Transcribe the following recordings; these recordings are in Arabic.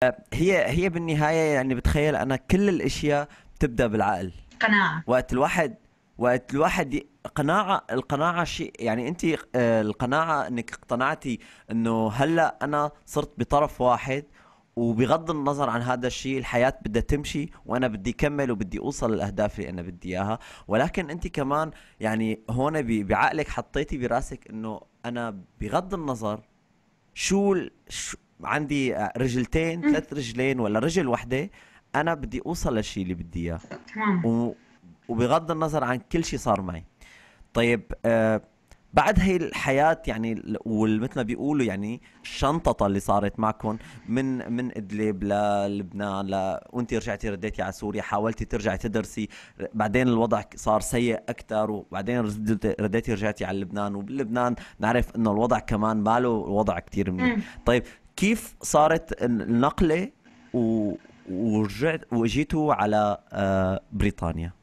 هي بالنهاية يعني بتخيل أنا كل الأشياء بتبدأ بالعقل. قناعة. وقت الواحد وقت الواحد القناعة شيء، يعني أنت القناعة أنك اقتنعتي أنه هلأ أنا صرت بطرف واحد، وبغض النظر عن هذا الشيء الحياة بدها تمشي وأنا بدي أكمل وبدي أوصل للأهداف اللي أنا بدي إياها. ولكن أنت كمان يعني هون بعقلك حطيتي براسك أنه أنا بغض النظر شو عندي رجلتين، مم. 3 رجلين ولا رجل وحدة، أنا بدي أوصل للشيء اللي بدي إياه. تمام. و... وبغض النظر عن كل شيء صار معي. طيب بعد هي الحياة يعني ومثل ما بيقولوا يعني الشنطة اللي صارت معكم من إدلب للبنان وانت رجعتي رديتي على سوريا، حاولتي ترجعي تدرسي، بعدين الوضع صار سيء أكثر، وبعدين رديتي رجعتي على لبنان، وبلبنان نعرف إنه الوضع كمان ماله الوضع كتير منيح. مم. طيب كيف صارت النقلة و... ورجعت واجيتوا على بريطانيا؟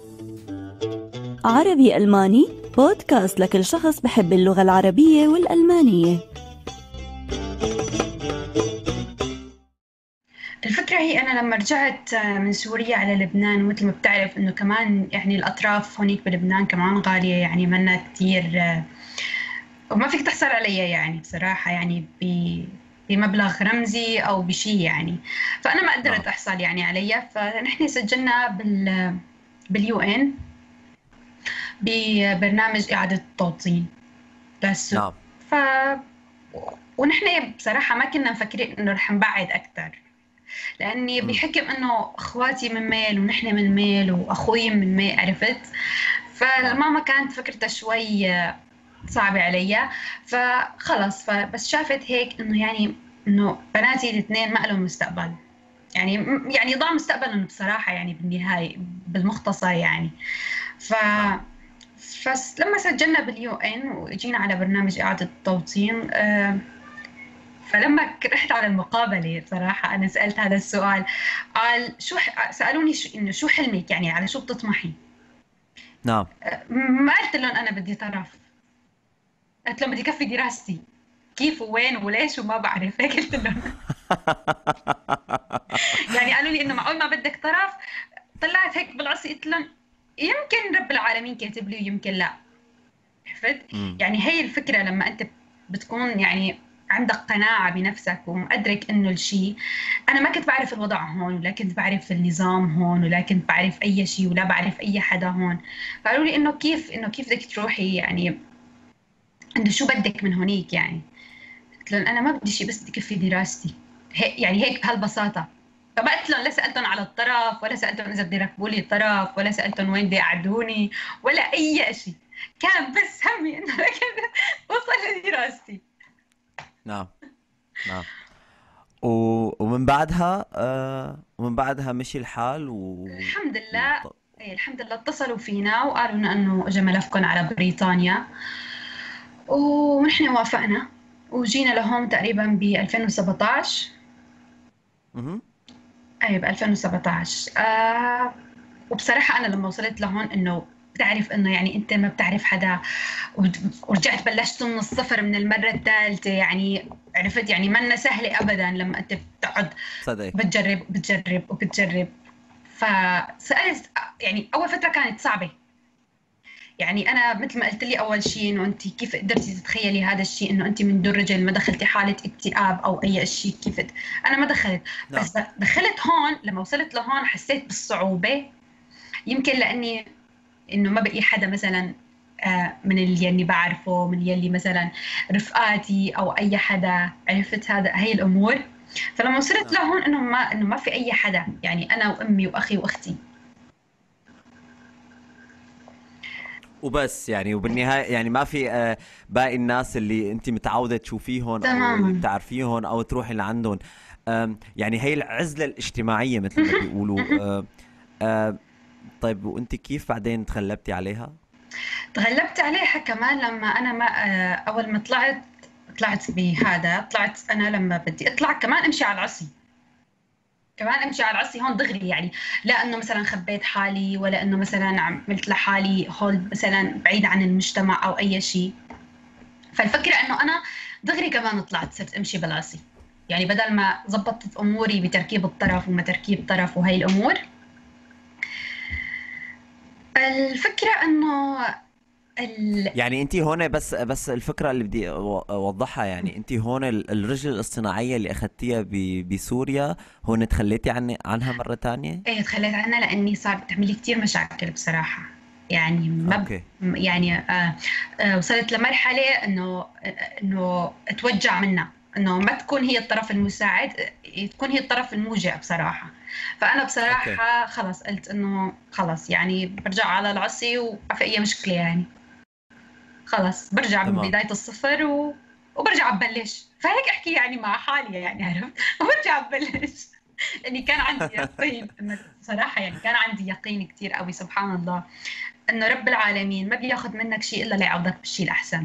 عربي ألماني بودكاست لكل شخص بحب اللغة العربية والألمانية. الفكرة هي أنا لما رجعت من سوريا على لبنان، مثل ما بتعرف إنه كمان يعني الأطراف هونيك بلبنان كمان غالية، يعني منا كتير وما فيك تحصل عليها يعني بصراحة، يعني بمبلغ رمزي أو بشي يعني. فأنا ما نعم. قدرت أحصل يعني عليها، فنحن سجلنا باليو إن ببرنامج إعادة التوطين بس. نعم. ف ونحن بصراحة ما كنا مفكرين إنه رح نبعد أكتر، لأني امم. بحكم إنه إخواتي من ميل ونحن من ميل وأخوي من ميل، عرفت؟ نعم. فالماما كانت فكرتها شوي صعبة عليا. فخلص، فبس شافت هيك إنه يعني إنه بناتي الاثنين ما لهم مستقبل، يعني يعني ضاع مستقبلهم بصراحة يعني بالنهاية، بالمختصر يعني. ف نعم. فلما سجلنا باليو ان وجينا على برنامج إعادة التوطين، فلما رحت على المقابلة صراحة أنا سألت هذا السؤال. قال سألوني إنه شو حلمك، يعني على شو بتطمحي؟ نعم. ما قلت لهم أنا بدي طرف، قلت لهم بدي كفي دراستي، كيف ووين وليش وما بعرف، هيك قلت لهم. يعني قالوا لي إنه معقول ما بدك طرف؟ طلعت هيك بالعصي قلت لهم يمكن رب العالمين كاتب لي ويمكن لا، عرفت؟ امم. يعني هي الفكرة لما أنت بتكون يعني عندك قناعة بنفسك ومقدرك إنه الشيء. أنا ما كنت بعرف الوضع هون، ولا كنت بعرف النظام هون، ولا كنت بعرف أي شيء، ولا بعرف أي حدا هون. فقالوا لي إنه كيف بدك تروحي يعني، إنه شو بدك من هونيك يعني. قلت لهم أنا ما بدي شيء، بس بدي كفي دراستي، يعني هيك بهالبساطة. فما قلت لهم، لا سألتهم على الطرف، ولا سألتهم إذا بدي يركبوا لي طرف، ولا سألتهم وين بدي يقعدوني، ولا أي شيء. كان بس همي إنه لكن أوصل لدراستي. نعم. نعم. و... ومن بعدها مشي الحال الحمد و... لله. إيه الحمد لله، اتصلوا فينا وقالوا لنا إنه إجا ملفكم على بريطانيا، ونحن وافقنا وجينا لهون تقريبا ب 2017. مهم. اي ب 2017. وبصراحة أنا لما وصلت لهون إنه بتعرف إنه يعني أنت ما بتعرف حدا، ورجعت بلشت من الصفر من المرة الثالثة يعني، عرفت؟ يعني منا سهلة أبدا لما أنت بتقعد صدق. بتجرب بتجرب وبتجرب. فسألت يعني أول فترة كانت صعبة، يعني أنا مثل ما قلت لي أول شيء إنه أنت كيف قدرتي تتخيلي هذا الشيء، إنه أنت من دون رجل ما دخلتي حالة اكتئاب أو أي شيء، كيف أنا ما دخلت. نعم. بس دخلت هون، لما وصلت لهون حسيت بالصعوبة. يمكن لاني انه ما بقي حدا مثلا من اللي يعني بعرفه، من يلي مثلا رفقاتي او اي حدا، عرفت هذا هي الامور. فلما وصلت نعم. لهون انه ما في اي حدا، يعني انا وامي واخي واختي. وبس يعني وبالنهاية يعني ما في باقي الناس اللي انت متعودة تشوفيهم او اللي تماما. بتعرفيهم او تروحي لعندهم. يعني هي العزلة الاجتماعية مثل ما بيقولوا. آه، طيب وانت كيف بعدين تغلبتي عليها؟ تغلبت عليها كمان لما انا ما اول ما طلعت بهذا، طلعت انا لما بدي اطلع كمان امشي على العصي، كمان امشي على راسي هون دغري يعني. لا انه مثلا خبيت حالي، ولا انه مثلا عملت لحالي هول مثلا بعيد عن المجتمع او اي شيء. فالفكره انه انا دغري كمان طلعت صرت امشي براسي. يعني بدل ما زبطت اموري بتركيب الطرف وما تركيب طرف وهي الامور. الفكره انه يعني انت هون بس الفكره اللي بدي اوضحها، يعني انت هون الرجل الاصطناعيه اللي اخذتيها بسوريا هون تخليتي عنها مره تانية؟ ايه تخليت عنها لاني صارت تعملي كتير مشاكل بصراحه. يعني اوكي. يعني وصلت لمرحله انه اتوجع منها، انه ما تكون هي الطرف المساعد، تكون هي الطرف الموجع بصراحه. فانا اوكي. بصراحه خلص قلت انه خلص يعني برجع على العصي وما في اي مشكله يعني. خلص برجع من تمام. بدايه الصفر وبرجع ببلش. فهيك احكي يعني مع حالي يعني، عرفت؟ وبرجع ببلش. لاني كان عندي يقين انه صراحه يعني كان عندي يقين كثير قوي سبحان الله انه رب العالمين ما بياخذ منك شيء الا ليعوضك بالشيء الاحسن.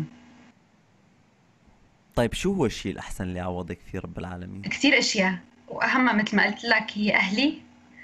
طيب شو هو الشيء الاحسن اللي يعوضك فيه رب العالمين؟ كثير اشياء، واهمها مثل ما قلت لك هي اهلي.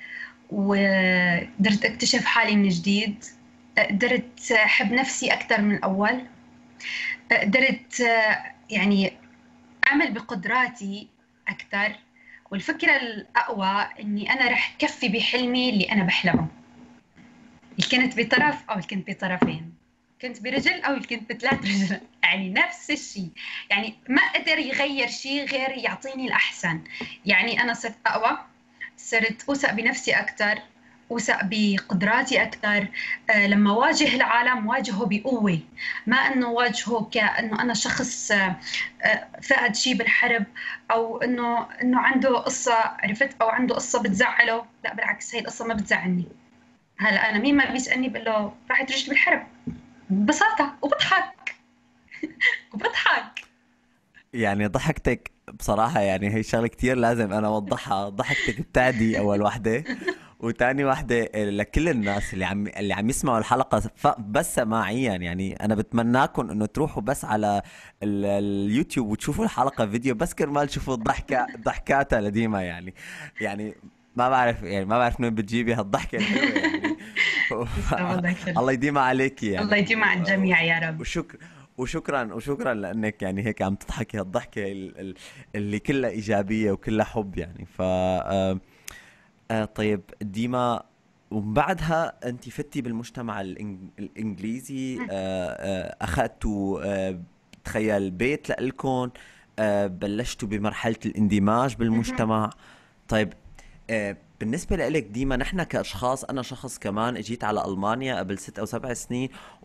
وقدرت اكتشف حالي من جديد، قدرت احب نفسي اكثر من الاول، قدرت يعني اعمل بقدراتي اكثر. والفكره الاقوى اني انا رح كفي بحلمي اللي انا بحلمه، اللي كنت بطرف او اللي كنت بطرفين، كنت برجل او اللي كنت بثلاث رجل. يعني نفس الشيء، يعني ما قدر يغير شيء غير يعطيني الاحسن. يعني انا صرت اقوى، صرت اوثق بنفسي اكثر، اوثق بقدراتي اكثر. لما واجه العالم واجهه بقوه، ما انه واجهه كانه انا شخص فقد شيء بالحرب، او انه عنده قصه، عرفت؟ او عنده قصه بتزعله. لا بالعكس، هي القصه ما بتزعلني. هلا انا مين ما بيسالني بقول له راحت رجلي بالحرب ببساطه، وبضحك. وبضحك. يعني ضحكتك بصراحة، يعني هي شغلة كتير لازم أنا أوضحها. ضحكتك بتعدي أول وحدة، وتاني وحدة لكل الناس اللي عم يسمعوا الحلقة بس سماعيا. يعني أنا بتمناكم إنه تروحوا بس على اليوتيوب وتشوفوا الحلقة فيديو بس كرمال تشوفوا ضحكاتها لديما. يعني ما بعرف من وين بتجيبي هالضحكة الحلوة يعني. تسلم الله يخليك. الله يديمها عليكي الله يعني. يديم على الجميع يا رب. وشكرا لانك يعني هيك عم تضحكي هالضحكه اللي كلها ايجابيه وكلها حب يعني. ف طيب ديما، ومن بعدها انت فتي بالمجتمع الانجليزي، اخذتوا تخيل بيت لإلكن، بلشتوا بمرحله الاندماج بالمجتمع. طيب بالنسبة لإلك ديما، نحن كأشخاص، أنا شخص كمان اجيت على ألمانيا قبل 6 أو 7 سنين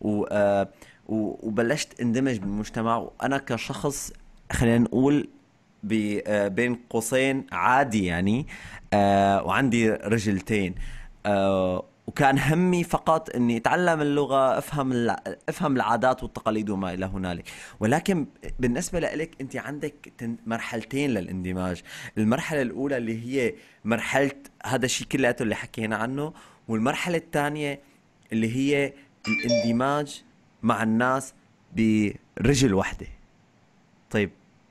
وبلشت اندمج بالمجتمع. وأنا كشخص خلينا نقول بين قوسين عادي يعني، وعندي رجلتين، وكان همي فقط اني اتعلم اللغة، افهم العادات والتقاليد وما الى هنالك. ولكن بالنسبة لك انت عندك مرحلتين للاندماج. المرحلة الاولى اللي هي مرحلة هذا الشيء كلياته اللي حكينا عنه، والمرحلة الثانية اللي هي الاندماج مع الناس برجل واحدة. طيب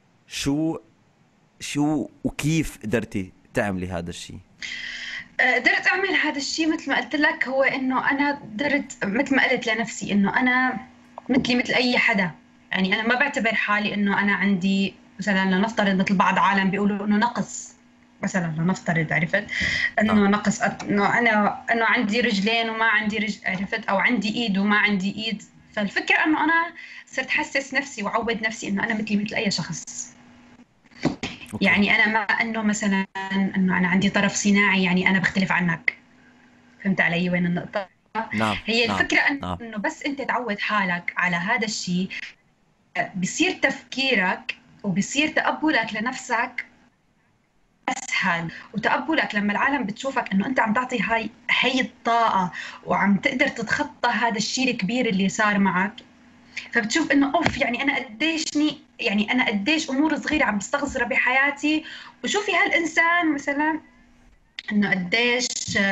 شو وكيف قدرتي تعملي هذا الشيء؟ قدرت اعمل هذا الشيء مثل ما قلت لك، هو انه انا قدرت مثل ما قلت لنفسي انه انا مثلي مثل اي حدا. يعني انا ما بعتبر حالي انه انا عندي مثلا، لنفترض مثل بعض عالم بيقولوا انه نقص، مثلا لنفترض، عرفت؟ نعم. انه نقص، انه انه عندي رجلين وما عندي رجل، عرفت؟ او عندي ايد وما عندي ايد. فالفكره انه انا صرت حسس نفسي وعود نفسي انه انا مثلي مثل اي شخص. أوكي. يعني انا ما انه مثلا انه انا عندي طرف صناعي يعني انا بختلف عنك. فهمت علي وين النقطة؟ نعم. هي نعم. الفكرة نعم. انه بس انت تعود حالك على هذا الشيء، بصير تفكيرك وبصير تقبلك لنفسك اسهل. وتقبلك لما العالم بتشوفك انه انت عم تعطي هي الطاقة وعم تقدر تتخطى هذا الشيء الكبير اللي صار معك. فبتشوف انه اوف، يعني انا قديشني، يعني انا قديش امور صغيره عم بستخسرها بحياتي. وشوفي هالانسان مثلا انه قديش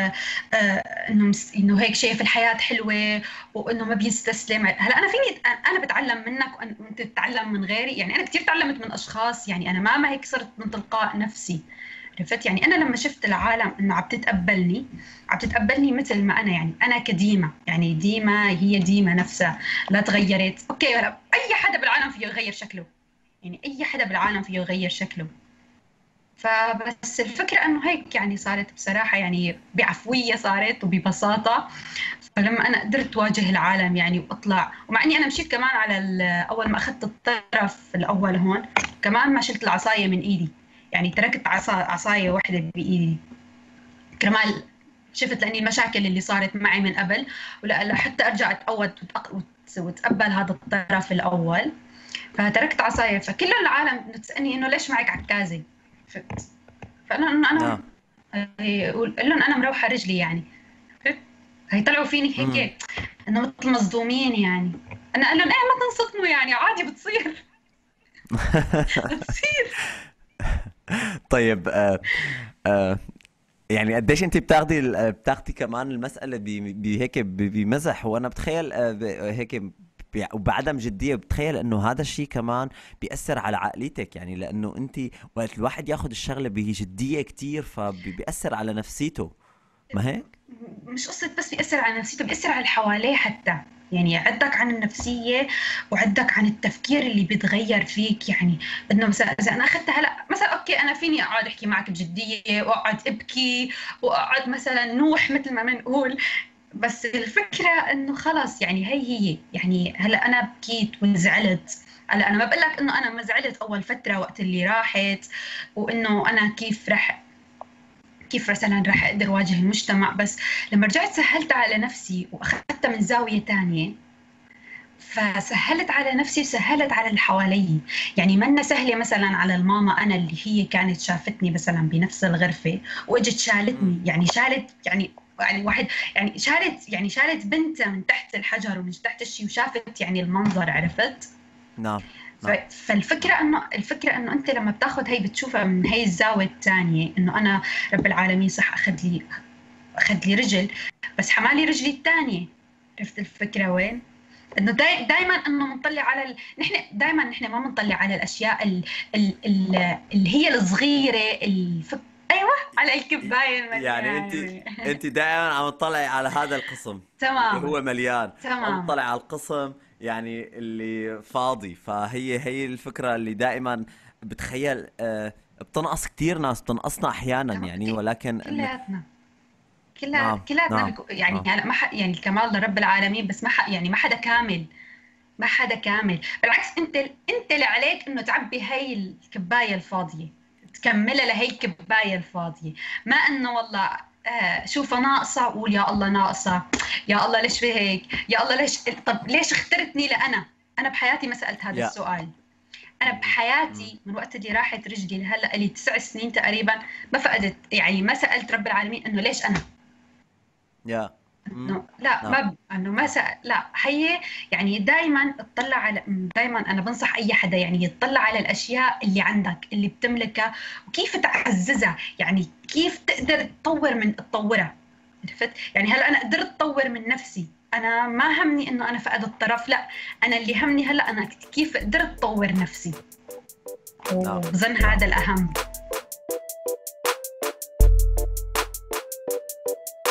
انه هيك شايف الحياه حلوه، وانه ما بيستسلم. هلا انا فيني، انا بتعلم منك وانت بتتعلم من غيري. يعني انا كثير تعلمت من اشخاص، يعني انا ما هيك صرت من تلقاء نفسي، عرفت؟ يعني انا لما شفت العالم انه عم تتقبلني مثل ما انا، يعني انا كديما، يعني ديما هي ديما نفسها، لا تغيرت. اوكي، هلا اي حدا بالعالم فيه يغير شكله، يعني اي حدا بالعالم فيه يغير شكله، فبس الفكرة انه هيك يعني صارت بصراحة، يعني بعفوية صارت وببساطة. فلما انا قدرت واجه العالم يعني واطلع، ومع اني انا مشيت كمان على اول ما اخذت الطرف الاول هون كمان ما شلت العصاية من ايدي، يعني تركت عصاية واحدة بايدي كرمال شفت لاني المشاكل اللي صارت معي من قبل، ولا حتى ارجع اتقوت وتقبل هذا الطرف الاول. فتركت عصاية، فكل العالم تسالني انه ليش معك عكازة. فانا انه انا نعم. قول لهم انا مروحه رجلي يعني. هيطلعوا فيني امم هيك انه مثل مصدومين يعني. انا قال لهم ايه ما تنصدموا يعني عادي بتصير. بتصير. طيب يعني قديش انت بتاخدي كمان المسألة بهيك بمزح، وانا بتخيل هيك وبعدم جدية، بتخيل انه هذا الشيء كمان بيأثر على عقليتك، يعني لانه انت وقت الواحد ياخد الشغلة بجدية كتير فبيأثر على نفسيته، ما هيك؟ مش قصة بس بيأثر على نفسيته، بيأثر على اللي حواليه حتى. يعني عندك عن النفسية وعندك عن التفكير اللي بيتغير فيك. يعني انه مثلا اذا انا اخذتها هلا مثلا اوكي انا فيني اقعد احكي معك بجدية واقعد ابكي واقعد مثلا نوح مثل ما بنقول، بس الفكرة انه خلص يعني هي يعني هلا انا بكيت وزعلت. هلا انا ما بقول لك انه انا ما زعلت اول فترة وقت اللي راحت، وانه انا كيف مثلا رح اقدر اواجه المجتمع، بس لما رجعت سهلت على نفسي واخذتها من زاوية تانية، فسهلت على نفسي وسهلت على اللي حوالي. يعني منا سهلة مثلا على الماما أنا اللي هي كانت شافتني مثلا بنفس الغرفة وإجت شالتني، يعني شالت يعني واحد يعني شالت بنتها من تحت الحجر ومن تحت الشيء وشافت يعني المنظر، عرفت؟ نعم نعم فالفكرة انه انت لما بتاخذ هي بتشوفها من هي الزاوية الثانية، انه انا رب العالمين صح اخذ لي رجل بس حمالي رجلي الثانية. عرفت الفكرة وين؟ انه دائما انه بنطلع على نحن دائما ما بنطلع على الاشياء اللي هي الصغيرة ايوه على الكباية يعني المليانة. انت دائما عم تطلعي على هذا القسم اللي تماما. هو مليان، ما تماما. بتطلعي على القسم يعني اللي فاضي. هي الفكرة اللي دائما بتخيل بتنقص كتير ناس، بتنقصنا احيانا تمام. يعني، ولكن كلياتنا نعم كلياتنا نعم يعني نعم هلا ما يعني الكمال لرب العالمين، بس يعني ما حدا كامل. ما حدا كامل، بالعكس انت اللي عليك انه تعبي هاي الكبايه الفاضيه، تكملها لهي الكبايه الفاضيه. ما انه والله شوفها ناقصه وقول يا الله ناقصه، يا الله ليش في هيك، يا الله ليش، طب ليش اخترتني انا بحياتي ما سالت هذا يا السؤال. انا مم. بحياتي من وقت اللي راحت رجلي لهلا لي 9 سنين تقريبا ما فقدت، يعني ما سالت رب العالمين انه ليش انا. يا انه لا نعم انه ما لا هي يعني دائما اطلع على، دائما انا بنصح اي حدا يعني يطلع على الاشياء اللي عندك اللي بتملكها وكيف تعززها، يعني كيف تقدر تطورها. عرفت؟ يعني هلا انا قدرت اطور من نفسي، انا ما همني انه انا فقد الطرف، لا انا اللي همني هلا انا كيف قدرت اطور نفسي، نعم وبظن نعم. هذا الاهم.